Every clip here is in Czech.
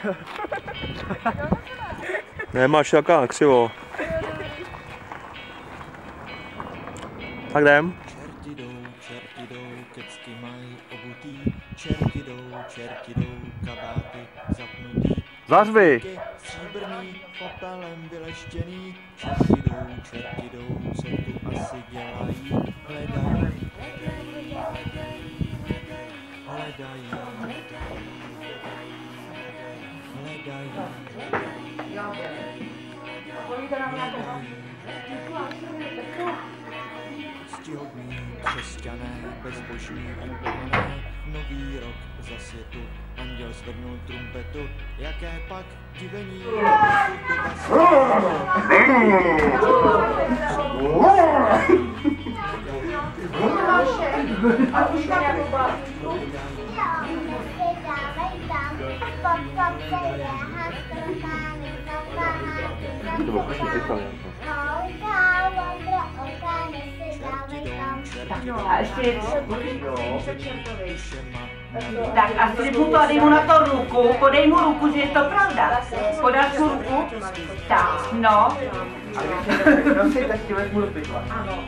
Nemáš jaká křivo. Tak jdem. Čerti jdou, kecky mají obutý, čerti jdou, kabáty zapnutý. Zařvi! Stříbrný, popelem vyleštěný, čerti jdou, co tu asi dělají, hledají. Ctihodní křesťané, bezbožní i pohané, nový rok zas je tu, anděl zvednul trumpetu, jaké pak divení, A ještě tak a slib mu to a dej mu na to ruku, podej mu ruku, že je to pravda. Podáš mu ruku? Tak, no. Prosím, tak ti vezmu do pytla. Ano.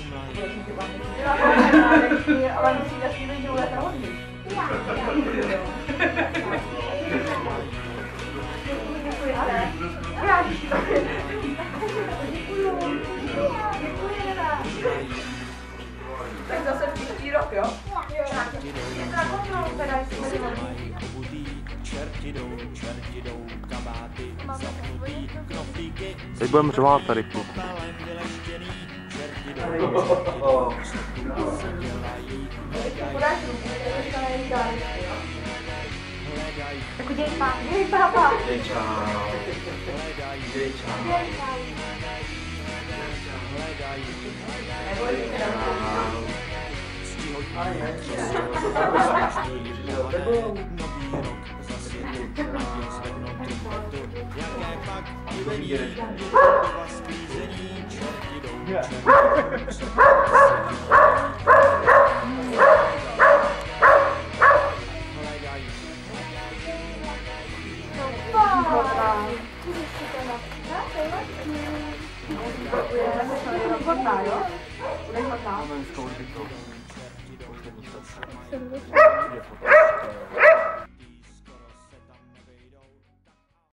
Ale musíte si vidět, že bude to hodně. Tak zase příští rok, jo? Čerti jdou, kabáty zapnutý, knoflíky. Teď budeme řvát tady kluk. Tak udělej pán, udělej pápa. Děj čau. Děj čau. Hodná, jo? Budeš hodná? Máme dneska určitě.